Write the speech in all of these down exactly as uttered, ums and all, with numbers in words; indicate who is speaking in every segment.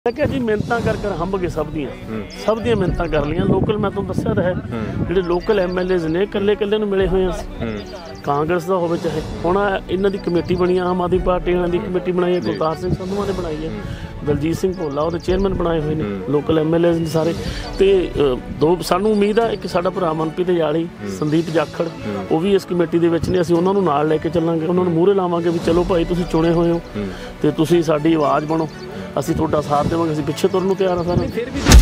Speaker 1: मैं क्या जी मिन्नतां कर कर हंब गए सब दियां सब दियां मिन्नतां कर लियां। लोकल मैं तुहानूं दस्सिया तां है जिहड़े लोकल एम एल एज ने कल्ले कल्ले नूं मिले हुए असीं कांग्रेस दा होवे चाहे हुण इन्हां दी कमेटी बनी आम आदमी पार्टी वालियां दी कमेटी बनाई है, गुरदार सिंह संधूआं ने बनाई है, दलजीत सिंह भोला ਉਹਦੇ चेयरमैन बनाए हुए ने लोकल एम एल एज ने सारे। तो दो सानूं उम्मीद है एक साडा भरा मनप्रीत याली संदीप जाखड़ वो भी इस कमेटी दे विच ने, असीं उन्हां नूं नाल लैके चलांगे, उन्हां नूं मूहरे लावांगे भी चलो भाई तुसीं चुणे होए हो ते तुसीं साडी आवाज़ बनो, ਅਸੀਂ ਤੁਹਾਡਾ ਸਾਥ ਦੇਵਾਂਗੇ, ਅਸੀਂ ਪਿੱਛੇ ਤੁਰਨ ਨੂੰ ਤਿਆਰ ਆ ਸਾਰੇ।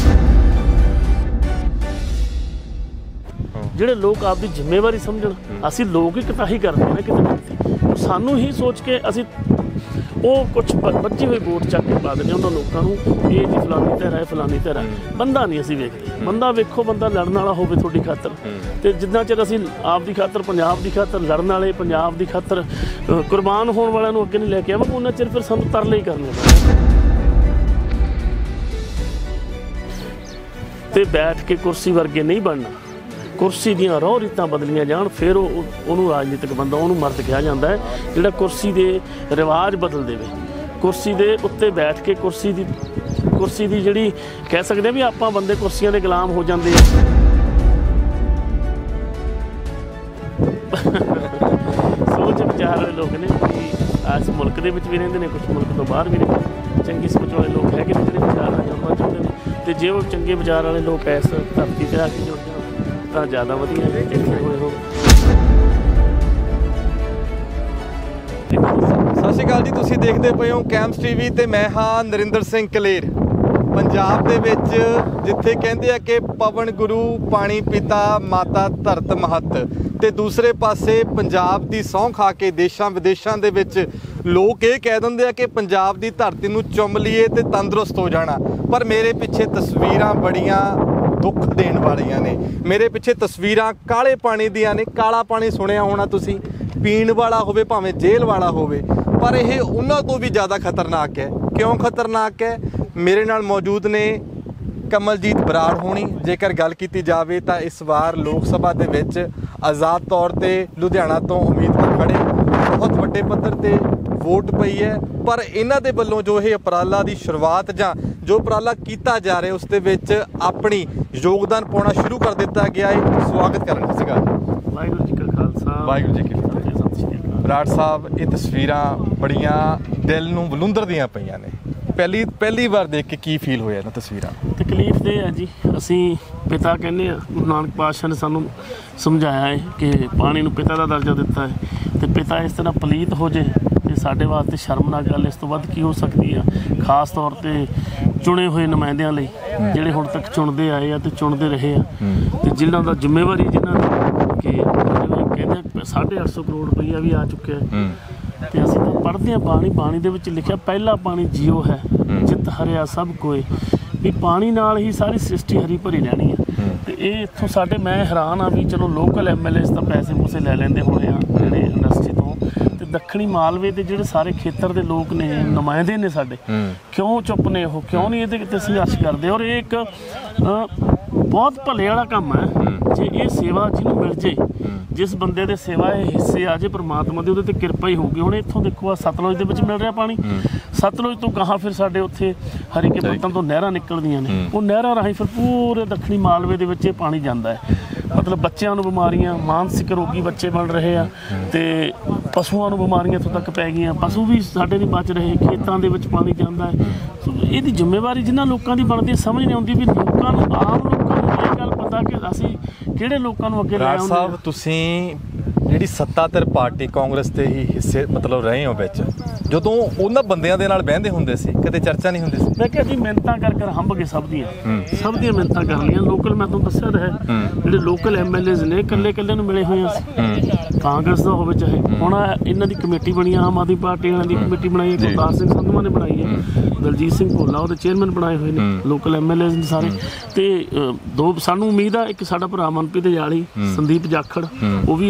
Speaker 1: ਜਿਹੜੇ ਲੋਕ ਆਪਦੀ ਜ਼ਿੰਮੇਵਾਰੀ ਸਮਝਣ, ਅਸੀਂ ਲੋਕ ਹੀ ਕਤਾਹੀ ਕਰਦੇ ਨੇ ਕਿਤੇ, ਸਾਨੂੰ ਹੀ ਸੋਚ ਕੇ ਅਸੀਂ ਉਹ ਕੁਛ ਬੱਚੇ ਹੋਏ ਵੋਟ ਚੱਕ ਕੇ ਪਾ ਦਿੰਦੇ ਉਹਨਾਂ ਲੋਕਾਂ ਨੂੰ ਇਹ ਜੀ ਫਲਾਨੀ ਧਿਰ ਹੈ ਫਲਾਨੀ ਧਿਰ ਹੈ। ਬੰਦਾ ਨਹੀਂ ਅਸੀਂ ਵੇਖਦੇ, ਬੰਦਾ ਵੇਖੋ ਬੰਦਾ ਲੜਨ ਵਾਲਾ ਹੋਵੇ ਤੁਹਾਡੀ ਖਾਤਰ, ਤੇ ਜਿੰਨਾ ਚਿਰ ਅਸੀਂ ਆਪਦੀ ਖਾਤਰ ਪੰਜਾਬ ਦੀ ਖਾਤਰ ਲੜਨ ਵਾਲੇ ਪੰਜਾਬ ਦੀ ਖਾਤਰ ਕੁਰਬਾਨ ਹੋਣ ਵਾਲਿਆਂ ਨੂੰ ਅੱਗੇ ਨਹੀਂ ਲੈ ਕੇ ਆਵਾਂਗੇ ਉਹਨਾਂ ਚਿਰ ਫਿਰ ਸਾਨੂੰ ਤਰਲੇ ਹੀ ਕਰਨੇ ਪੈਣੇ। ਤੇ ਬੈਠ ਕੇ ਕੁਰਸੀ ਵਰਗੇ ਨਹੀਂ ਬਣਨਾ, ਕੁਰਸੀ ਦੀਆਂ ਰੋਹ ਰੀਤਾਂ ਬਦਲੀਆਂ ਜਾਣ, ਫਿਰ ਉਹ ਉਹਨੂੰ ਰਾਜਨੀਤਿਕ ਬੰਦਾ ਉਹਨੂੰ ਮਰਦ ਕਿਹਾ ਜਾਂਦਾ ਹੈ ਜਿਹੜਾ ਕੁਰਸੀ ਦੇ ਰਿਵਾਜ ਬਦਲ ਦੇਵੇ, ਕੁਰਸੀ ਦੇ ਉੱਤੇ ਬੈਠ ਕੇ ਕੁਰਸੀ ਦੀ ਕੁਰਸੀ ਦੀ ਜਿਹੜੀ ਕਹਿ ਸਕਦੇ ਵੀ ਆਪਾਂ ਬੰਦੇ ਕੁਰਸੀਆਂ ਦੇ ਗੁਲਾਮ ਹੋ ਜਾਂਦੇ ਆ। ਸੋਚ ਵਿਚਾਰ ਵਾਲੇ ਲੋਕ ਨੇ ਕਿ ਇਸ ਮੁਲਕ ਦੇ ਵਿੱਚ ਵੀ ਰਹਿੰਦੇ ਨੇ, ਕੁਛ ਮੁਲਕ ਤੋਂ ਬਾਹਰ ਵੀ ਰਹਿੰਦੇ, ਚੰਗੀ ਸੋਚ ਵਾਲੇ ਲੋਕ ਹੈਗੇ ਨੇ ਜਿਹੜੇ ਵਿਚਾਰ ਜਮਾਂ ਚਾਹੁੰਦੇ ਨੇ, ਤੇ ਜੇ ਉਹ ਚੰਗੇ ਵਿਚਾਰ ਵਾਲੇ ਲੋਕ ਇਸ ਧਰਤੀ 'ਤੇ ਆ ਕੇ ਜੁੜ ਜਾਣ ਤਾਂ ਜ਼ਿਆਦਾ ਵਧੀਆ ਇੱਥੇ ਹੋਏ ਹੋ।
Speaker 2: ਸਤਿ ਸ਼੍ਰੀ ਅਕਾਲ ਜੀ, ਤੁਸੀਂ ਦੇਖਦੇ ਪਏ ਹੋ ਕੈਂਪਸ ਟੀਵੀ ਤੇ ਮੈਂ ਹਾਂ ਨਰਿੰਦਰ ਸਿੰਘ ਕਲੇਰ। ਪੰਜਾਬ ਦੇ ਵਿੱਚ ਜਿੱਥੇ ਕਹਿੰਦੇ ਆ ਕਿ ਪਵਨ ਗੁਰੂ ਪਾਣੀ ਪਿਤਾ ਮਾਤਾ ਧਰਤ ਮਹੱਤ, ਤੇ ਦੂਸਰੇ ਪਾਸੇ ਪੰਜਾਬ ਦੀ ਸਹੁੰ ਖਾ ਕੇ ਦੇਸ਼ਾਂ ਵਿਦੇਸ਼ਾਂ ਦੇ ਵਿੱਚ ਲੋਕ ਇਹ ਕਹਿ ਦਿੰਦੇ ਆ ਕਿ ਪੰਜਾਬ ਦੀ ਧਰਤੀ ਨੂੰ ਚੁੰਮ ਲਈਏ ਤੇ ਤੰਦਰੁਸਤ ਹੋ ਜਾਣਾ, ਪਰ ਮੇਰੇ ਪਿੱਛੇ ਤਸਵੀਰਾਂ ਬੜੀਆਂ ਦੁੱਖ ਦੇਣ ਵਾਲੀਆਂ ਨੇ। ਮੇਰੇ ਪਿੱਛੇ ਤਸਵੀਰਾਂ ਕਾਲੇ ਪਾਣੀ ਦੀਆਂ ਨੇ। ਕਾਲਾ ਪਾਣੀ ਸੁਣਿਆ ਹੋਣਾ ਤੁਸੀਂ, ਪੀਣ ਵਾਲਾ ਹੋਵੇ ਭਾਵੇਂ ਜੇਲ੍ਹ ਵਾਲਾ ਹੋਵੇ, ਪਰ ਇਹ ਉਹਨਾਂ ਤੋਂ ਵੀ ਜ਼ਿਆਦਾ ਖਤਰਨਾਕ ਹੈ। ਕਿਉਂ ਖਤਰਨਾਕ ਹੈ? ਮੇਰੇ ਨਾਲ ਮੌਜੂਦ ਨੇ ਕਮਲਜੀਤ ਬਰਾੜ ਹੋਣੀ। ਜੇਕਰ ਗੱਲ ਕੀਤੀ ਜਾਵੇ ਤਾਂ ਇਸ ਵਾਰ ਲੋਕ ਸਭਾ ਦੇ ਵਿੱਚ ਆਜ਼ਾਦ ਤੌਰ 'ਤੇ ਲੁਧਿਆਣਾ ਤੋਂ ਉਮੀਦਵਾਰ ਖੜੇ, ਬਹੁਤ ਵੱਡੇ ਪੱਧਰ 'ਤੇ ਵੋਟ ਪਈ ਹੈ, ਪਰ ਇਹਨਾਂ ਦੇ ਵੱਲੋਂ ਜੋ ਇਹ ਉਪਰਾਲਾ ਦੀ ਸ਼ੁਰੂਆਤ ਜਾਂ ਜੋ ਉਪਰਾਲਾ ਕੀਤਾ ਜਾ ਰਿਹਾ ਉਸ ਦੇ ਵਿੱਚ ਆਪਣੀ ਯੋਗਦਾਨ ਪਾਉਣਾ ਸ਼ੁਰੂ ਕਰ ਦਿੱਤਾ ਗਿਆ ਹੈ। ਸਵਾਗਤ ਕਰਨ ਸੀਗਾ।
Speaker 1: ਵਾਹਿਗੁਰੂ ਜੀ ਕਾ ਖਾਲਸਾ ਵਾਹਿਗੁਰੂ ਜੀ ਕੀ ਫਤਿਹ। ਸਤਿ ਸ਼੍ਰੀ ਅਕਾਲ।
Speaker 2: ਬਰਾੜ ਸਾਹਿਬ, ਇਹ ਤਸਵੀਰਾਂ ਬੜੀਆਂ ਦਿਲ ਨੂੰ ਬਲੁੰਦਰਦੀਆਂ ਪਈਆਂ ਨੇ। ਪਹਿਲੀ ਪਹਿਲੀ ਵਾਰ ਦੇਖ ਕੇ ਕੀ ਫੀਲ ਹੋਇਆ ਇਹਨਾਂ ਤਸਵੀਰਾਂ?
Speaker 1: ਤਕਲੀਫ ਦੇ ਹੈ ਜੀ, ਅਸੀਂ ਪਿਤਾ ਕਹਿੰਦੇ ਆ, ਗੁਰੂ ਨਾਨਕ ਪਾਤਸ਼ਾਹ ਨੇ ਸਾਨੂੰ ਸਮਝਾਇਆ ਹੈ ਕਿ ਪਾਣੀ ਨੂੰ ਪਿਤਾ ਦਾ ਦਰਜਾ ਦਿੱਤਾ ਹੈ, ਤੇ ਪਿਤਾ ਇਸ ਤਰ੍ਹਾਂ ਪਲੀਤ ਹੋ ਜੇ ਤੇ ਸਾਡੇ ਵਾਸਤੇ ਸ਼ਰਮਨਾਕ ਗੱਲ ਇਸ ਤੋਂ ਵੱਧ ਕੀ ਹੋ ਸਕਦੀ ਆ, ਖਾਸ ਤੌਰ 'ਤੇ ਚੁਣੇ ਹੋਏ ਨੁਮਾਇੰਦਿਆਂ ਲਈ ਜਿਹੜੇ ਹੁਣ ਤੱਕ ਚੁਣਦੇ ਆਏ ਆ ਤੇ ਚੁਣਦੇ ਰਹੇ ਆ, ਤੇ ਜਿਨ੍ਹਾਂ ਦਾ ਜ਼ਿੰਮੇਵਾਰੀ ਜਿਨ੍ਹਾਂ ਦੀ ਕਿ ਕਹਿੰਦੇ ਸਾਢੇ ਅੱਠ ਸੌ ਕਰੋੜ ਰੁਪਈਆ ਵੀ ਆ ਚੁੱਕਿਆ, ਤੇ ਅਸੀਂ ਤਾਂ ਪੜ੍ਹਦੇ ਹਾਂ ਬਾਣੀ, ਬਾਣੀ ਦੇ ਵਿੱਚ ਲਿਖਿਆ ਪਹਿਲਾ ਪਾਣੀ ਜੀਓ ਹੈ ਜਿਤ ਹਰਿਆ ਸਭ ਕੋਏ, ਵੀ ਪਾਣੀ ਨਾਲ ਹੀ ਸਾਰੀ ਸ੍ਰਿਸ਼ਟੀ ਹਰੀ ਭਰੀ ਰਹਿਣੀ ਆ। ਤੇ ਇਹ ਇੱਥੋਂ ਸਾਡੇ ਮੈਂ ਹੈਰਾਨ ਆ ਵੀ ਚਲੋ ਲੋਕਲ ਐਮ ਐਲ ਏਸ ਤਾਂ ਪੈਸੇ ਪੂਸੇ ਲੈ ਲੈਂਦੇ ਹੋਣੇ ਆ ਜਿਹੜੇ ਇੰਡਸਟਰੀ ਤੋਂ, ਤੇ ਦੱਖਣੀ ਮਾਲਵੇ ਦੇ ਜਿਹੜੇ ਸਾਰੇ ਖੇਤਰ ਦੇ ਲੋਕ ਨੇ, ਨੁਮਾਇੰਦੇ ਨੇ ਸਾਡੇ, ਕਿਉਂ ਚੁੱਪ ਨੇ ਉਹ, ਕਿਉਂ ਨਹੀਂ ਇਹਦੇ ਕਿਤੇ ਸੰਘਰਸ਼ ਕਰਦੇ? ਔਰ ਇਹ ਇੱਕ ਬਹੁਤ ਭਲੇ ਵਾਲਾ ਕੰਮ ਹੈ ਜੇ ਇਹ ਸੇਵਾ ਜਿਹਨੂੰ ਮਿਲ ਜੇ, ਜਿਸ ਬੰਦੇ ਦੇ ਸੇਵਾ ਇਹ ਹਿੱਸੇ ਆ ਜੇ ਪਰਮਾਤਮਾ ਦੀ, ਉਹਦੇ ਤੇ ਕਿਰਪਾ ਹੀ ਹੋਊਗੀ। ਹੁਣ ਇੱਥੋਂ ਦੇਖੋ ਆ ਸਤਲੁਜ ਦੇ ਵਿੱਚ ਮਿਲ ਰਿਹਾ ਪਾਣੀ, ਸਤਲੁਜ ਤੋਂ ਗਾਹਾਂ ਫਿਰ ਸਾਡੇ ਉੱਥੇ ਹਰੀਕੇ ਪੱਤਨ ਤੋਂ ਨਹਿਰਾਂ ਨਿਕਲਦੀਆਂ ਨੇ, ਉਹ ਨਹਿਰਾਂ ਰਾਹੀਂ ਫਿਰ ਪੂਰੇ ਦੱਖਣੀ ਮਾਲਵੇ ਦੇ ਵਿੱਚ ਇਹ ਪਾਣੀ ਜਾਂਦਾ ਹੈ। ਮਤਲਬ ਬੱਚਿਆਂ ਨੂੰ ਬਿਮਾਰੀਆਂ, ਮਾਨਸਿਕ ਰੋਗੀ ਬੱਚੇ ਬਣ ਰਹੇ ਆ, ਤੇ ਪਸ਼ੂਆਂ ਨੂੰ ਬਿਮਾਰੀਆਂ ਇੱਥੋਂ ਤੱਕ ਪੈ ਗਈਆਂ, ਪਸ਼ੂ ਵੀ ਸਾਡੇ ਨਹੀਂ ਬਚ ਰਹੇ, ਖੇਤਾਂ ਦੇ ਵਿੱਚ ਪਾਣੀ ਜਾਂਦਾ ਹੈ। ਸੋ ਇਹਦੀ ਜ਼ਿੰਮੇਵਾਰੀ ਜਿਨ੍ਹਾਂ ਲੋਕਾਂ ਦੀ ਬਣਦੀ, ਸਮਝ ਨਹੀਂ ਆਉਂਦੀ ਵੀ ਲੋਕਾਂ ਨੂੰ, ਆਮ ਲੋਕਾਂ ਨੂੰ ਇਹ ਗੱਲ ਪਤਾ ਕਿ ਅਸੀਂ ਕਿਹੜੇ ਲੋਕਾਂ ਨੂੰ ਅੱਗੇ ਲੈ ਆਉਂਦੇ।
Speaker 2: ਸਾਹਿਬ, ਤੁਸੀਂ ਜਿਹੜੀ ਸੱਤਾਧਰ ਪਾਰਟੀ ਕਾਂਗਰਸ ਦੇ ਹੀ ਹਿੱਸੇ ਮਤਲਬ ਰਹੇ ਹੋ ਵਿੱਚ, ਜਦੋਂ ਉਹਨਾਂ ਬੰਦਿਆਂ ਦੇ ਨਾਲ ਬਹਿੰਦੇ ਹੁੰਦੇ ਸੀ ਕਦੇ ਚਰਚਾ ਨਹੀਂ ਹੁੰਦੀ ਸੀ?
Speaker 1: ਮੈਂ ਕਿਹਾ ਜੀ ਮਿੰਨਤਾਂ ਕਰ ਕਰ ਹੰਬ ਗਏ ਸਭ ਦੀਆਂ ਸਭ ਦੀਆਂ ਮਿੰਨਤਾਂ ਕਰ ਲਈਆਂ। ਲੋਕਲ ਮੈਂ ਤੁਹਾਨੂੰ ਦੱਸਿਆ ਤਾਂ ਹੈ ਜਿਹੜੇ ਲੋਕਲ ਐਮ ਐਲ ਏਜ਼ ਨੇ ਕੱਲੇ ਕੱਲੇ ਨੂੰ ਮਿਲੇ ਹੋਏ ਅਸੀਂ, ਕਾਂਗਰਸ ਦਾ ਹੋਵੇ ਚਾਹੇ ਹੁਣ ਇਹਨਾਂ ਦੀ ਕਮੇਟੀ ਬਣੀ, ਆਮ ਆਦਮੀ ਪਾਰਟੀ ਵਾਲਿਆਂ ਦੀ ਕਮੇਟੀ ਬਣਾਈ ਹੈ, ਗੁਰਦਾਰ ਸਿੰਘ ਸੰਧੂਆਂ ਨੇ ਬਣਾਈ ਹੈ, ਦਲਜੀਤ ਸਿੰਘ ਭੋਲਾ ਉਹਦੇ ਚੇਅਰਮੈਨ ਬਣਾਏ ਹੋਏ ਨੇ, ਲੋਕਲ ਐਮ ਐਲ ਏਜ਼ ਨੇ ਸਾਰੇ। ਤੇ ਦੋ ਸਾਨੂੰ ਉਮੀਦ ਆ ਇੱਕ ਸਾਡਾ ਭਰਾ मनप्रीत याली संदीप जाखड़ वो भी इस कमेटी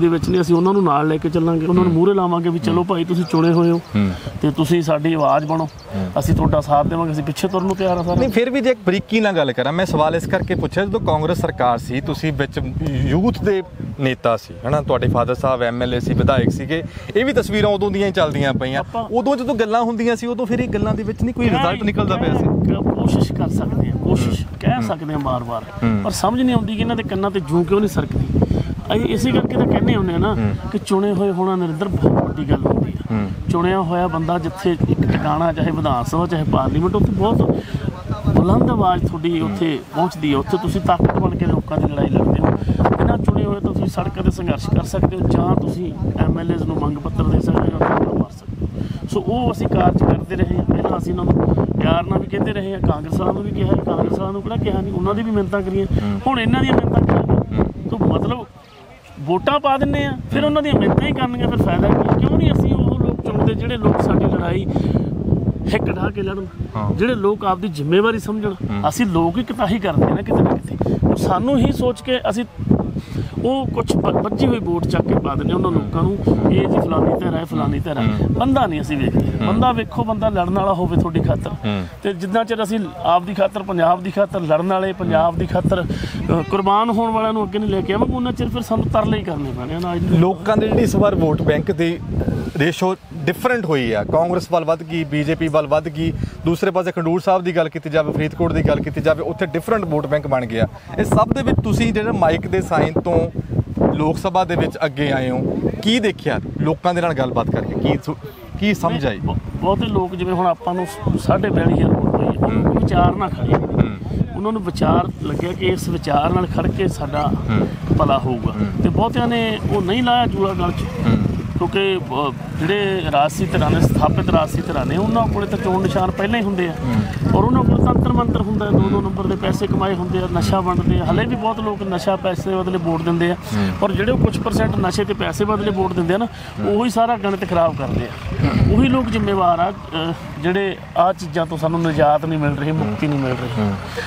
Speaker 1: ਦੇ ਵਿੱਚ ਨੇ ਅਸੀਂ ਉਹਨਾਂ ਨੂੰ ਨਾਲ ਲੈ ਕੇ ਚੱਲਾਂਗੇ, ਉਹਨਾਂ ਨੂੰ ਮੂਹਰੇ ਲਾਵਾਂਗੇ ਵੀ ਚਲੋ ਭਾਈ ਤੁਸੀਂ ਚੁਣੇ ਹੋਏ ਹੋ ਤੇ ਤੁਸੀਂ ਸਾਡੀ ਆਵਾਜ਼ ਬਣੋ, ਅਸੀਂ ਤੁਹਾਡਾ ਸਾਥ ਦੇਵਾਂਗੇ, ਅਸੀਂ ਪਿੱਛੇ ਤੁਰਨ ਨੂੰ ਤਿਆਰ ਆ। ਸਰ
Speaker 2: ਨਹੀਂ ਫਿਰ ਵੀ ਜੇ ਇੱਕ ਬਰੀਕੀ ਨਾਲ ਗੱਲ ਕਰਾਂ, ਮੈਂ ਸਵਾਲ ਇਸ ਕਰਕੇ ਪੁੱਛਿਆ ਜਦੋਂ ਕਾਂਗਰਸ ਸਰਕਾਰ ਸੀ ਤੁਸੀਂ ਵਿੱਚ ਯੂਥ ਦੇ ਨੇਤਾ ਸੀ ਹੈ ਨਾ, ਤੁਹਾਡੇ ਫਾਦਰ ਸਾਹਿਬ ਐਮ ਐਲ ਏ ਸੀ, ਵਿਧਾਇਕ ਸੀਗੇ, ਇਹ ਵੀ ਤਸਵੀਰਾਂ ਉਦੋਂ ਦੀਆਂ ਹੀ ਚੱਲਦੀਆਂ ਪਈਆਂ। ਉਦੋਂ ਜਦੋਂ ਗੱਲਾਂ ਹੁੰਦੀਆਂ ਸੀ ਉਦੋਂ ਫਿਰ ਇਹ ਗੱਲਾਂ ਦੇ ਵਿੱਚ ਨਹੀਂ ਕੋਈ ਰਿਜ਼ਲਟ ਨਿਕਲਦਾ ਪਿਆ ਸੀ।
Speaker 1: ਕੋਸ਼ਿਸ਼ ਕਰ ਸਕਦੇ ਹਾਂ, ਕੋਸ਼ਿਸ਼ ਕਹਿ ਸਕਦੇ ਹਾਂ ਵਾਰ-ਵਾਰ, ਪਰ ਸਮਝ ਨਹੀਂ ਆਉਂਦੀ ਕਿ ਇਹਨਾਂ ਦੇ ਕੰਨਾਂ ਤੇ ਜੂੰ ਕਿਉਂ ਨਹੀਂ ਸਰਕਦੀ। ਅਸੀਂ ਇਸੇ ਕਰਕੇ ਤਾਂ ਕਹਿੰਦੇ ਹੁੰਦੇ ਆ ਨਾ ਕਿ ਚੁਣੇ ਹੋਏ ਹੋਣਾ ਨਰਿੰਦਰ ਬਹੁਤ ਵੱਡੀ ਗੱਲ ਹੁੰਦੀ ਹੈ। ਚੁਣਿਆ ਹੋਇਆ ਬੰਦਾ ਜਿੱਥੇ ਇੱਕ ਟਿਕਾਣਾ, ਚਾਹੇ ਵਿਧਾਨ ਸਭਾ ਚਾਹੇ ਪਾਰਲੀਮੈਂਟ, ਉੱਥੇ ਬਹੁਤ ਬੁਲੰਦ ਆਵਾਜ਼ ਤੁਹਾਡੀ ਉੱਥੇ ਪਹੁੰਚਦੀ ਹੈ, ਉੱਥੇ ਤੁਸੀਂ ਤਾਕਤ ਬਣ ਕੇ ਲੋਕਾਂ ਦੀ ਲੜਾਈ ਲੜਦੇ ਹੋ। ਇਹਨਾਂ ਚੁਣੇ ਹੋਏ ਤਾਂ ਤੁਸੀਂ ਸੜਕਾਂ 'ਤੇ ਸੰਘਰਸ਼ ਕਰ ਸਕਦੇ ਹੋ, ਜਾਂ ਤੁਸੀਂ ਐਮ ਐਲ ਏਜ਼ ਨੂੰ ਮੰਗ ਪੱਤਰ ਦੇ ਸਕਦੇ ਹੋ, ਜਾਂ ਮਾਰ ਸਕਦੇ ਹੋ। ਸੋ ਉਹ ਅਸੀਂ ਕਾਰਜ ਕਰਦੇ ਰਹੇ ਹਾਂ। ਪਹਿਲਾਂ ਅਸੀਂ ਇਹਨਾਂ ਨੂੰ ਪਿਆਰ ਨਾਲ ਵੀ ਕਹਿੰਦੇ ਰਹੇ ਹਾਂ, ਕਾਂਗਰਸ ਵਾਲਿਆਂ ਨੂੰ ਵੀ ਕਿਹਾ, ਕਾਂਗਰਸ ਵਾਲਿਆਂ ਨੂੰ ਕਿਹੜਾ ਕਿਹਾ ਨਹੀਂ, ਉਹਨਾਂ ਦੀ ਵੀ ਮਿਹਨਤਾਂ ਕਰੀਆਂ, ਹੁਣ ਇਹਨਾਂ ਦੀਆਂ ਮਿਹਨਤਾਂ ਕਰਾਂਗੇ। ਸੋ ਮਤਲਬ ਵੋਟਾਂ ਪਾ ਦਿੰਦੇ ਆ, ਫਿਰ ਉਹਨਾਂ ਦੀਆਂ ਮਿਹਨਤਾਂ ਹੀ ਕਰਨੀਆਂ, ਫਿਰ ਫਾਇਦਾ ਕੀ? ਕਿਉਂ ਨਹੀਂ ਅਸੀਂ ਉਹ ਲੋਕ ਚੁਣਦੇ ਜਿਹੜੇ ਲੋਕ ਸਾਡੀ ਲੜਾਈ ਹਿੱਕ ਢਾਹ ਕੇ ਲੜਨ, ਜਿਹੜੇ ਲੋਕ ਆਪਦੀ ਜ਼ਿੰਮੇਵਾਰੀ ਸਮਝਣ। ਅਸੀਂ ਲੋਕ ਹੀ ਕਿਤਾਹੀ ਕਰਦੇ ਨਾ ਕਿਤੇ ਨਾ ਕਿਤੇ, ਸਾਨੂੰ ਹੀ ਸੋਚ ਕੇ ਅਸੀਂ ਉਹ ਕੁਛ ਬੱਝੀ ਹੋਈ ਵੋਟ ਚੱਕ ਕੇ ਪਾ ਦਿੰਦੇ ਉਹਨਾਂ ਲੋਕਾਂ ਨੂੰ, ਇਹ ਜੀ ਫਲਾਨੀ ਧਿਰ ਹੈ ਫਲਾਨੀ ਧਿਰ ਹੈ। ਬੰਦਾ ਨਹੀਂ ਅਸੀਂ ਵੇਖਦੇ, ਬੰਦਾ ਵੇਖੋ, ਬੰਦਾ ਲੜਨ ਵਾਲਾ ਹੋਵੇ ਤੁਹਾਡੀ ਖਾਤਰ। ਤੇ ਜਿੰਨਾ ਚਿਰ ਅਸੀਂ ਆਪਦੀ ਖਾਤਰ, ਪੰਜਾਬ ਦੀ ਖਾਤਰ ਲੜਨ ਵਾਲੇ, ਪੰਜਾਬ ਦੀ ਖਾਤਰ ਕੁਰਬਾਨ ਹੋਣ ਵਾਲਿਆਂ ਨੂੰ ਅੱਗੇ ਨਹੀਂ ਲੈ ਕੇ ਆਵਾਂਗੇ, ਉਹਨਾਂ ਚਿਰ ਫਿਰ ਸਾਨੂੰ ਤਰਲੇ ਹੀ ਕਰਨੇ ਪੈਣੇ ਨਾ।
Speaker 2: ਲੋਕਾਂ ਦੇ ਜਿਹੜੀ ਇਸ ਵਾਰ ਵੋਟ ਬੈਂਕ ਦੀ ਰੇਸ਼ੋ ਡਿਫਰੈਂਟ ਹੋਈ ਆ, ਕਾਂਗਰਸ ਵੱਲ ਵੱਧ ਗਈ, ਬੀਜੇਪੀ ਵੱਲ ਵੱਧ ਗਈ। ਦੂਸਰੇ ਪਾਸੇ ਖਡੂਰ ਸਾਹਿਬ ਦੀ ਗੱਲ ਕੀਤੀ ਜਾਵੇ, ਫਰੀਦਕੋਟ ਦੀ ਗੱਲ ਕੀਤੀ ਜਾਵੇ, ਉੱਥੇ ਡਿਫਰੈਂਟ ਵੋਟ ਬੈਂਕ ਬਣ ਗਿਆ। ਇਹ ਸਭ ਦੇ ਵਿੱਚ ਤੁਸੀਂ ਜਿਹੜਾ ਮਾਈਕ ਦੇ ਸਾਈਨ ਤੋਂ ਲੋਕ ਸਭਾ ਦੇ ਵਿੱਚ ਅੱਗੇ ਆਏ ਹੋ, ਕੀ ਦੇਖਿਆ ਲੋਕਾਂ ਦੇ ਨਾਲ ਗੱਲਬਾਤ ਕਰਕੇ, ਕੀ ਕੀ ਸਮਝ ਆਈ?
Speaker 1: ਬਹੁਤੇ ਲੋਕ ਜਿਵੇਂ ਹੁਣ ਆਪਾਂ ਨੂੰ ਸਾਢੇ ਬਿਆਲੀ ਹਜ਼ਾਰ ਵੋਟ ਪਈ, ਉਹਨਾਂ ਵਿਚਾਰ ਨਾ ਖੜੇ, ਉਹਨਾਂ ਨੂੰ ਵਿਚਾਰ ਲੱਗਿਆ ਕਿ ਇਸ ਵਿਚਾਰ ਨਾਲ ਖੜ ਕੇ ਸਾਡਾ ਭਲਾ ਹੋਊਗਾ। ਤੇ ਬਹੁਤਿਆਂ ਨੇ ਉਹ ਨਹੀਂ ਲਾਇਆ ਜੂੜਾ ਗਲ 'ਚ, ਕਿਉਂਕਿ ਜਿਹੜੇ ਰਾਜਸੀ ਧਿਰਾਂ ਨੇ, ਸਥਾਪਿਤ ਰਾਜਸੀ ਧਿਰਾਂ ਨੇ, ਉਹਨਾਂ ਕੋਲ ਤਾਂ ਚੋਣ ਨਿਸ਼ਾਨ ਪਹਿਲਾਂ ਹੀ ਹੁੰਦੇ ਆ, ਔਰ ਉਹਨਾਂ ਕੋਲ ਤੰਤਰ ਮੰਤਰ ਹੁੰਦਾ, ਦੋ ਦੋ ਨੰਬਰ ਦੇ ਪੈਸੇ ਕਮਾਏ ਹੁੰਦੇ ਆ, ਨਸ਼ਾ ਵੰਡਦੇ ਆ। ਹਲੇ ਵੀ ਬਹੁਤ ਲੋਕ ਨਸ਼ਾ ਪੈਸੇ ਬਦਲੇ ਵੋਟ ਦਿੰਦੇ ਆ, ਔਰ ਜਿਹੜੇ ਕੁਛ ਪਰਸੈਂਟ ਨਸ਼ੇ ਤੇ ਪੈਸੇ ਬਦਲੇ ਵੋਟ ਦਿੰਦੇ ਆ ਨਾ, ਉਹੀ ਸਾਰਾ ਗਣਿਤ ਖਰਾਬ ਕਰਦੇ ਆ। ਉਹੀ ਲੋਕ ਜ਼ਿੰਮੇਵਾਰ ਆ ਜਿਹੜੇ ਆਹ ਚੀਜ਼ਾਂ ਤੋਂ ਸਾਨੂੰ ਨਿਜਾਤ ਨਹੀਂ ਮਿਲ ਰਹੀ, ਮੁਕਤੀ ਨਹੀਂ ਮਿਲ ਰਹੀ।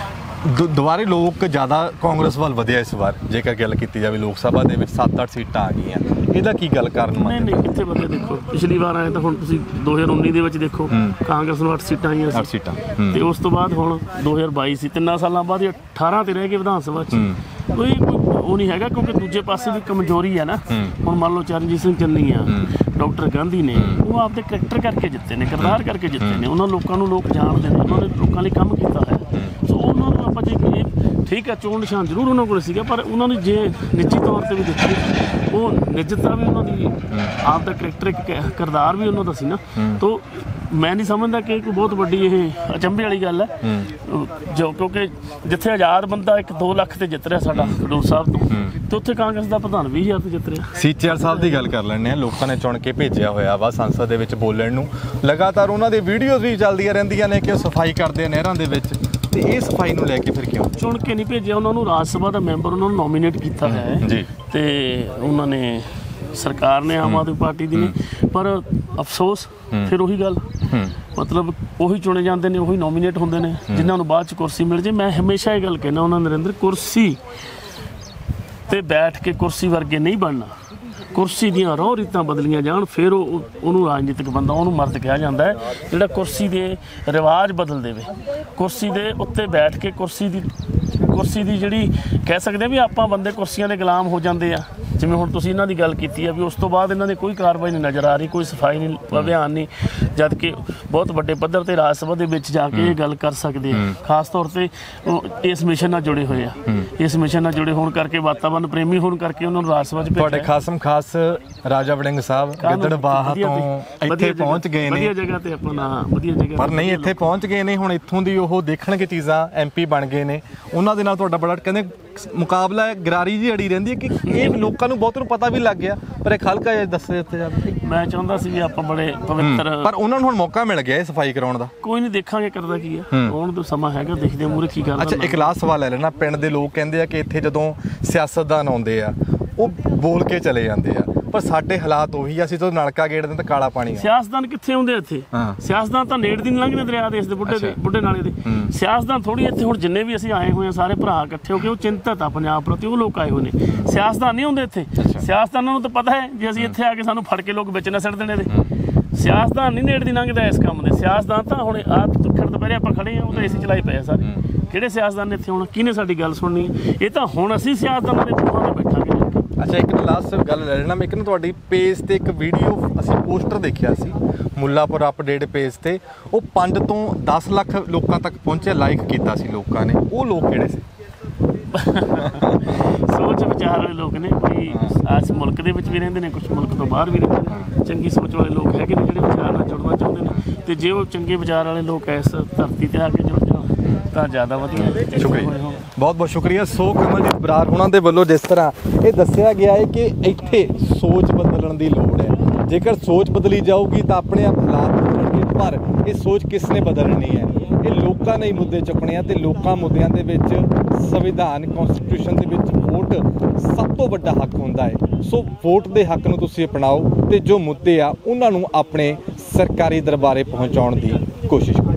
Speaker 2: ਦੁਬਾਰੇ ਲੋਕ ਜ਼ਿਆਦਾ ਕਾਂਗਰਸ ਵੱਲ ਵਧਿਆ ਇਸ ਵਾਰ, ਜੇਕਰ ਗੱਲ ਕੀਤੀ ਜਾਵੇ ਲੋਕ ਸਭਾ ਦੇ ਵਿੱਚ ਸੱਤ ਅੱਠ ਸੀਟਾਂ ਆ ਗਈਆਂ, ਇਹਦਾ ਕੀ ਗੱਲ ਕਾਰਨ?
Speaker 1: ਨਹੀਂ ਨਹੀਂ ਕਿੱਥੇ ਵਧੇ, ਦੇਖੋ ਪਿਛਲੀ ਵਾਰ ਆਏ ਤਾਂ ਹੁਣ ਤੁਸੀਂ ਦੋ ਹਜ਼ਾਰ ਉੱਨੀ ਦੇ ਵਿੱਚ ਦੇਖੋ ਕਾਂਗਰਸ ਨੂੰ ਅੱਠ ਸੀਟਾਂ ਆਈਆਂ ਸੀ,
Speaker 2: ਅੱਠ ਸੀਟਾਂ,
Speaker 1: ਤੇ ਉਸ ਤੋਂ ਬਾਅਦ ਹੁਣ ਦੋ ਹਜ਼ਾਰ ਬਾਈ ਸੀ, ਤਿੰਨਾਂ ਸਾਲਾਂ ਬਾਅਦ ਇਹ ਅਠਾਰਾਂ ਤੇ ਰਹਿ ਗਏ ਵਿਧਾਨ ਸਭਾ 'ਚ। ਕੋਈ ਉਹ ਨਹੀਂ ਹੈਗਾ, ਕਿਉਂਕਿ ਦੂਜੇ ਪਾਸੇ ਵੀ ਕਮਜ਼ੋਰੀ ਹੈ ਨਾ। ਹੁਣ ਮੰਨ ਲਓ ਚਰਨਜੀਤ ਸਿੰਘ ਚੰਨੀ ਆ, ਡਾਕਟਰ ਗਾਂਧੀ ਨੇ, ਉਹ ਆਪਦੇ ਕਰੈਕਟਰ ਕਰਕੇ ਜਿੱਤੇ ਨੇ, ਕਿਰਦਾਰ ਕਰਕੇ ਜਿੱਤੇ ਨੇ, ਉਹਨਾਂ ਲੋਕਾਂ ਨੂੰ ਲੋਕ ਜਾਣਦੇ ਨੇ, ਉਹਨਾਂ ਨੇ ਲੋਕਾਂ ਲਈ ਕੰਮ ਕੀਤਾ ਹੈ। ਸੋ ਉਹਨਾਂ ਨੂੰ ਆਪਾਂ ਜੇ ਠੀਕ ਹੈ, ਚੋਣ ਨਿਸ਼ਾਨ ਜ਼ਰੂਰ ਉਹਨਾਂ ਕੋਲ ਸੀਗਾ, ਪਰ ਉਹਨਾਂ ਨੂੰ ਜੇ ਨਿੱਜੀ ਤੌਰ ਤੇ ਵੀ ਦੇਖੀਏ, ਉਹ ਨਿੱਜਤਾ ਵੀ ਉਹਨਾਂ ਦੀ, ਆਪ ਦਾ ਕਰੈਕਟਰ, ਇੱਕ ਕਿਰਦਾਰ ਵੀ ਉਹਨਾਂ ਦਾ ਸੀ ਨਾ। ਤੋ ਮੈਂ ਨਹੀਂ ਸਮਝਦਾ ਕਿ ਕੋਈ ਬਹੁਤ ਵੱਡੀ ਇਹ ਅਚੰਭੇ ਵਾਲੀ ਗੱਲ ਹੈ, ਜੋ ਕਿਉਂਕਿ ਜਿੱਥੇ ਆਜ਼ਾਦ ਬੰਦਾ ਇੱਕ ਦੋ ਲੱਖ ਤੇ ਜਿੱਤ ਰਿਹਾ ਸਾਡਾ ਖਡੂਰ ਸਾਹਿਬ ਤੋਂ, ਤੇ ਉੱਥੇ ਕਾਂਗਰਸ ਦਾ ਪ੍ਰਧਾਨ ਵੀਹ ਹਜ਼ਾਰ ਤੇ ਜਿੱਤ ਰਿਹਾ।
Speaker 2: ਸੀਚੇਵਾਲ ਸਾਹਿਬ ਦੀ ਗੱਲ ਕਰ ਲੈਂਦੇ ਹਾਂ, ਲੋਕਾਂ ਨੇ ਚੁਣ ਕੇ ਭੇਜਿਆ ਹੋਇਆ ਵਾ ਸੰਸਦ ਦੇ ਵਿੱਚ ਬੋਲਣ ਨੂੰ, ਲਗਾਤਾਰ ਉਹਨਾਂ ਦੇ ਵੀਡੀਓਜ਼ ਵੀ ਚੱਲਦੀਆਂ ਰਹਿੰਦੀਆਂ ਨੇ ਕਿ ਉਹ ਸਫਾਈ ਕਰਦੇ ਨਹਿਰਾਂ ਦੇ ਵਿੱਚ, ਤੇ ਇਹ ਸਫਾਈ ਨੂੰ ਲੈ ਕੇ ਫਿਰ ਕਿਉਂ
Speaker 1: ਚੁਣ ਕੇ ਨਹੀਂ ਭੇਜਿਆ? ਉਹਨਾਂ ਨੂੰ ਰਾਜ ਸਭਾ ਦਾ ਮੈਂਬਰ ਉਹਨਾਂ ਨੂੰ ਨੋਮੀਨੇਟ ਕੀਤਾ ਹੋਇਆ ਹੈ ਜੀ, ਤੇ ਉਹਨਾਂ ਨੇ, ਸਰਕਾਰ ਨੇ, ਆਮ ਆਦਮੀ ਪਾਰਟੀ ਦੀ ਨੇ, ਪਰ ਅਫਸੋਸ ਫਿਰ ਉਹੀ ਗੱਲ, ਮਤਲਬ ਉਹੀ ਚੁਣੇ ਜਾਂਦੇ ਨੇ, ਉਹੀ ਨੋਮੀਨੇਟ ਹੁੰਦੇ ਨੇ ਜਿਨ੍ਹਾਂ ਨੂੰ ਬਾਅਦ 'ਚ ਕੁਰਸੀ ਮਿਲ ਜੇ। ਮੈਂ ਹਮੇਸ਼ਾ ਇਹ ਗੱਲ ਕਹਿਣਾ ਉਹਨਾਂ ਨਰਿੰਦਰ, ਕੁਰਸੀ ਤੇ ਬੈਠ ਕੇ ਕੁਰਸੀ ਵਰਗੇ ਨਹੀਂ ਬਣਨਾ, ਕੁਰਸੀ ਦੀਆਂ ਰਹੁ ਰੀਤਾਂ ਬਦਲੀਆਂ ਜਾਣ, ਫਿਰ ਉਹ ਉਹਨੂੰ ਰਾਜਨੀਤਿਕ ਬੰਦਾ, ਉਹਨੂੰ ਮਰਦ ਕਿਹਾ ਜਾਂਦਾ ਹੈ, ਜਿਹੜਾ ਕੁਰਸੀ ਦੇ ਰਿਵਾਜ ਬਦਲ ਦੇਵੇ, ਕੁਰਸੀ ਦੇ ਉੱਤੇ ਬੈਠ ਕੇ ਕੁਰਸੀ ਦੀ ਕੁਰਸੀ ਦੀ ਜਿਹੜੀ ਕਹਿ ਸਕਦੇ ਆ ਵੀ ਆਪਾਂ ਬੰਦੇ ਕੁਰਸੀਆਂ ਦੇ ਗੁਲਾਮ ਹੋ ਜਾਂਦੇ ਆ। ਜਿਵੇਂ ਹੁਣ ਤੁਸੀਂ ਇਹਨਾਂ ਦੀ ਗੱਲ ਕੀਤੀ ਆ ਵੀ ਉਸ ਤੋਂ ਬਾਅਦ ਇਹਨਾਂ ਦੀ ਕੋਈ ਕਾਰਵਾਈ ਨਹੀਂ ਨਜ਼ਰ ਆ ਰਹੀ, ਕੋਈ ਸਫਾਈ ਨਹੀਂ, ਅਭਿਆਨ ਨਹੀਂ, ਜਦ ਕਿ ਬਹੁਤ ਵੱਡੇ ਪੱਧਰ ਤੇ ਰਾਜ ਸਭਾ ਦੇ ਵਿੱਚ ਜਾ ਕੇ ਇਹ ਗੱਲ ਕਰ ਸਕਦੇ ਆ। ਖਾਸ ਤੌਰ ਤੇ ਇਸ ਮਿਸ਼ਨ ਨਾਲ ਜੁੜੇ ਹੋਏ ਆ, ਇਸ ਮਿਸ਼ਨ ਨਾਲ ਜੁੜੇ ਹੋਣ ਕਰਕੇ, ਵਾਤਾਵਰਨ ਪ੍ਰੇਮੀ ਹੋਣ ਕਰਕੇ ਉਹਨਾਂ ਨੂੰ ਰਾਜ ਸਭਾ 'ਚ ਭੇਜਿਆ।
Speaker 2: ਤੁਹਾਡੇ ਖਾਸਮ ਖਾਸ ਰਾਜਾ ਵੜਿੰਗ ਸਾਹਿਬ ਗਿੱਦੜਬਾਹਾ ਤੋਂ ਇੱਥੇ ਪਹੁੰਚ ਗਏ ਨੇ,
Speaker 1: ਵਧੀਆ ਜਗ੍ਹਾ ਤੇ ਆਪਾਂ ਨਾ, ਵਧੀਆ ਜਗ੍ਹਾ,
Speaker 2: ਪਰ ਨਹੀਂ ਇੱਥੇ ਪਹੁੰਚ ਗਏ ਨੇ, ਹੁਣ ਇੱਥੋਂ ਦੀ ਉਹ ਦੇਖਣਗੇ ਚੀਜ਼ਾਂ, ਐਮਪੀ ਬਣ ਗਏ ਨੇ, ਉਹਨਾਂ ਦੇ ਨਾਲ ਤੁਹਾਡਾ ਬੜਾ ਕਹਿੰਦੇ ਮੁਕਾਬਲਾ ਗਰਾਰੀ ਜੀ ਅੜੀ ਰਹਿੰਦੀ ਹੈ ਕਿ ਇਹ ਲੋਕਾਂ ਨੂੰ ਬਹੁਤ ਨੂੰ ਪਤਾ ਵੀ ਲੱਗ ਗਿਆ, ਪਰ ਇਹ ਖਲਕਾ ਇਹ ਦੱਸੇ ਇੱਥੇ ਜਾ ਕੇ।
Speaker 1: ਮੈਂ ਚਾਹੁੰਦਾ ਸੀ ਵੀ ਆਪਾਂ ਬੜੇ ਪਵਿੱਤਰ,
Speaker 2: ਪਰ ਉਹਨਾਂ ਨੂੰ ਹੁਣ ਮੌਕਾ ਮਿਲ ਗਿਆ ਇਹ ਸਫਾਈ ਕਰਾਉਣ ਦਾ।
Speaker 1: ਕੋਈ ਨਹੀਂ, ਦੇਖਾਂਗੇ ਕਰਦਾ ਕੀ ਆ, ਹੁਣ ਤਾਂ ਸਮਾਂ ਹੈਗਾ, ਦੇਖਦੇ ਮੂਹਰੇ ਕੀ ਕਰਦਾ।
Speaker 2: ਅੱਛਾ, ਇੱਕ ਲਾਸਟ ਸਵਾਲ ਲੈ ਲੈਣਾ, ਪਿੰਡ ਦੇ ਲੋਕ ਕਹਿੰਦੇ ਆ ਕਿ ਇੱਥੇ ਜਦੋਂ ਸਿਆਸਤਦਾਨ ਆਉਂਦੇ ਆ ਉਹ ਬੋਲ ਕੇ ਚਲੇ ਜਾਂਦੇ ਆ, ਪਰ ਸਾਡੇ ਹਾਲਾਤ ਉਹੀ ਆ, ਅਸੀਂ ਤਾਂ ਨਲਕਾ ਗੇੜਦੇ ਤਾਂ ਕਾਲਾ ਪਾਣੀ ਆ।
Speaker 1: ਸਿਆਸਤਦਾਨ ਕਿੱਥੇ ਹੁੰਦੇ ਇੱਥੇ?
Speaker 2: ਹਾਂ।
Speaker 1: ਸਿਆਸਤਦਾਨ ਤਾਂ ਨੇੜ ਦੀ ਨਹੀਂ ਲੰਘਦੇ ਦਰਿਆ ਦੇ, ਇਸ ਦੇ ਬੁੱਢੇ ਦੇ ਬੁੱਢੇ ਨਾਲੇ ਦੇ। ਸਿਆਸਤਦਾਨ ਥੋੜੀ ਇੱਥੇ ਹੁਣ ਜਿੰਨੇ ਵੀ ਅਸੀਂ ਆਏ ਹੋਏ ਆ ਸਾਰੇ ਭਰਾ ਇਕੱਠੇ ਹੋ ਕੇ ਉਹ ਚਿੰਤਤ ਆ ਪੰਜਾਬ ਪ੍ਰਤੀ, ਉਹ ਲੋਕ ਆਏ ਹੋਏ ਨੇ। ਸਿਆਸਤਦਾਨ ਨਹੀਂ ਹੁੰਦੇ ਇੱਥੇ। ਸਿਆਸਤਦਾਨਾਂ ਨੂੰ ਤਾਂ ਪਤਾ ਹੈ ਜੇ ਅਸੀਂ ਇੱਥੇ ਆ ਕੇ ਸਾਨੂੰ ਫੜ ਕੇ ਲੋਕ ਵਿੱਚ ਨਾ ਸਿੱਟ ਦੇਣੇ ਦੇ। ਸਿਆਸਤਦਾਨ ਨਹੀਂ ਨੇੜ ਦੀ ਲੰਘਦਾ ਇਸ ਕੰਮ ਦੇ। ਸਿਆਸਤਦਾਨ ਤਾਂ ਹੁਣ ਆਹ ਖੜ ਦੁਪਹਿਰੇ ਆਪਾਂ ਖੜੇ ਆ, ਉਹ ਤਾਂ ਏਸੀ ਚਲਾਈ ਪਏ ਆ ਸਾਰੇ। ਕਿਹੜੇ ਸਿਆਸਤਦਾਨ ਨੇ ਇੱਥੇ ਹੁਣ? ਕਿਹਨੇ ਸਾਡੀ ਗੱਲ ਸੁਣਨੀ? ਇਹ ਤਾਂ ਹੁਣ ਅਸੀਂ ਸਿਆਸਤਦਾਨਾਂ ਦੇ ਪੂਆਂ ਤੇ ਬੈਠਾਂਗੇ।
Speaker 2: ਅੱਛਾ, ਇੱਕ ਲਾਸਟ ਗੱਲ ਲੈ ਲੈਣਾ ਮੈਂ, ਇੱਕ ਨਾ ਤੁਹਾਡੀ ਪੇਜ ਤੇ ਇੱਕ ਵੀਡੀਓ ਅਸੀਂ ਪੋਸਟਰ ਦੇਖਿਆ ਸੀ ਮੁੱਲਾਪੁਰ ਅਪਡੇਟ ਪੇਜ ਤੇ, ਉਹ ਪੰਜ ਤੋਂ ਦਸ ਲੱਖ ਲੋਕਾਂ ਤੱਕ ਪਹੁੰਚਿਆ, ਲਾਈਕ ਕੀਤਾ ਸੀ ਲੋਕਾਂ ਨੇ। ਉਹ ਲੋਕ ਕਿਹੜੇ ਸੀ?
Speaker 1: ਸੋਚ ਵਿਚਾਰ ਵਾਲੇ ਲੋਕ ਨੇ, ਕੋਈ ਇਸ ਮੁਲਕ ਦੇ ਵਿੱਚ ਵੀ ਰਹਿੰਦੇ ਨੇ, ਕੁਝ ਮੁਲਕ ਤੋਂ ਬਾਹਰ ਵੀ ਰਹਿੰਦੇ ਨੇ। ਚੰਗੀ ਸੋਚ ਵਾਲੇ ਲੋਕ ਹੈਗੇ ਨੇ ਜਿਹੜੇ ਵਿਚਾਰ ਨਾਲ ਜੁੜਨਾ ਚਾਹੁੰਦੇ ਨੇ, ਤੇ ਜੇ ਉਹ ਚੰਗੇ ਵਿਚਾਰ ਵਾਲੇ ਲੋਕ ਇਸ ਧਰਤੀ ਤੇ ਆ ਕੇ ਜੁੜ ਜਾਣ ਤਾਂ ਜ਼ਿਆਦਾ ਵਧੀਆ।
Speaker 2: ਸ਼ੁਕਰੀਆ, ਬਹੁਤ ਬਹੁਤ ਸ਼ੁਕਰੀਆ। ਸੋ ਕਮਲਜੀਤ ਬਰਾੜ ਉਹਨਾਂ ਦੇ ਵੱਲੋਂ ਜਿਸ ਤਰ੍ਹਾਂ ਇਹ ਦੱਸਿਆ ਗਿਆ ਹੈ ਕਿ ਇੱਥੇ ਸੋਚ ਬਦਲਣ ਦੀ ਲੋੜ ਹੈ। ਜੇਕਰ ਸੋਚ ਬਦਲੀ ਜਾਊਗੀ ਤਾਂ ਆਪਣੇ ਆਪ ਹਾਲਾਤ ਬਦਲਣਗੇ, ਪਰ ਇਹ ਸੋਚ ਕਿਸ ਨੇ ਬਦਲਣੀ ਹੈ? ਇਹ ਲੋਕਾਂ ਨੇ ਹੀ ਮੁੱਦੇ ਚੁੱਕਣੇ ਆ, ਤੇ ਲੋਕਾਂ ਮੁੱਦਿਆਂ ਦੇ ਵਿੱਚ ਸੰਵਿਧਾਨ ਕਨਸਟੀਟਿਊਸ਼ਨ ਦੇ ਵਿੱਚ ਵੋਟ ਸਭ ਤੋਂ ਵੱਡਾ ਹੱਕ ਹੁੰਦਾ ਹੈ। ਸੋ ਵੋਟ ਦੇ ਹੱਕ ਨੂੰ ਤੁਸੀਂ ਅਪਣਾਓ, ਤੇ ਜੋ ਮੁੱਦੇ ਆ ਉਹਨਾਂ ਨੂੰ ਆਪਣੇ ਸਰਕਾਰੀ ਦਰਬਾਰੇ ਪਹੁੰਚਾਉਣ ਦੀ ਕੋਸ਼ਿਸ਼ ਕਰੋ।